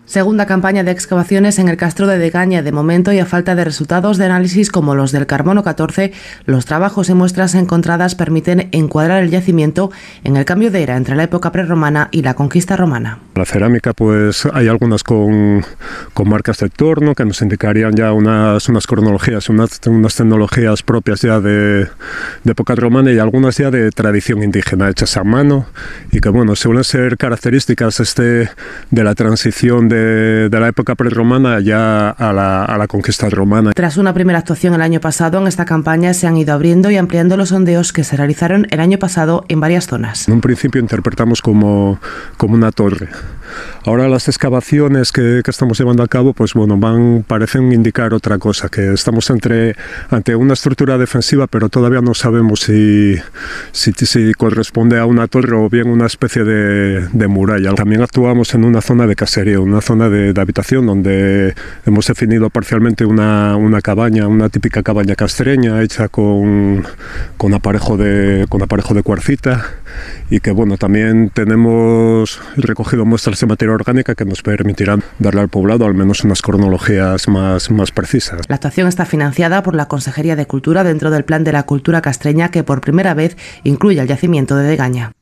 Segunda campaña de excavaciones en el Castro de Degaña. De momento, y a falta de resultados de análisis como los del carbono 14, los trabajos y muestras encontradas permiten encuadrar el yacimiento en el cambio de era entre la época prerromana y la conquista romana. La cerámica, pues hay algunas con marcas de torno que nos indicarían ya unas cronologías, unas tecnologías propias ya de época romana, y algunas ya de tradición indígena hechas a mano, y que bueno, suelen ser características de la transición de la época prerromana ya a la conquista romana. Tras una primera actuación el año pasado, en esta campaña se han ido abriendo y ampliando los sondeos que se realizaron el año pasado en varias zonas. En un principio interpretamos como una torre. Ahora las excavaciones que estamos llevando a cabo, pues bueno, parecen indicar otra cosa, que estamos ante una estructura defensiva, pero todavía no sabemos si corresponde a una torre o bien una especie de muralla. También actuamos en una zona de caserío, una zona de habitación, donde hemos definido parcialmente una cabaña, una típica cabaña castreña hecha con aparejo de cuarcita, y que bueno, también tenemos recogido muestras de materia orgánica que nos permitirán darle al poblado al menos unas cronologías más precisas. La actuación está financiada por la Consejería de Cultura dentro del Plan de la Cultura Castreña, que por primera vez incluye el yacimiento de Degaña.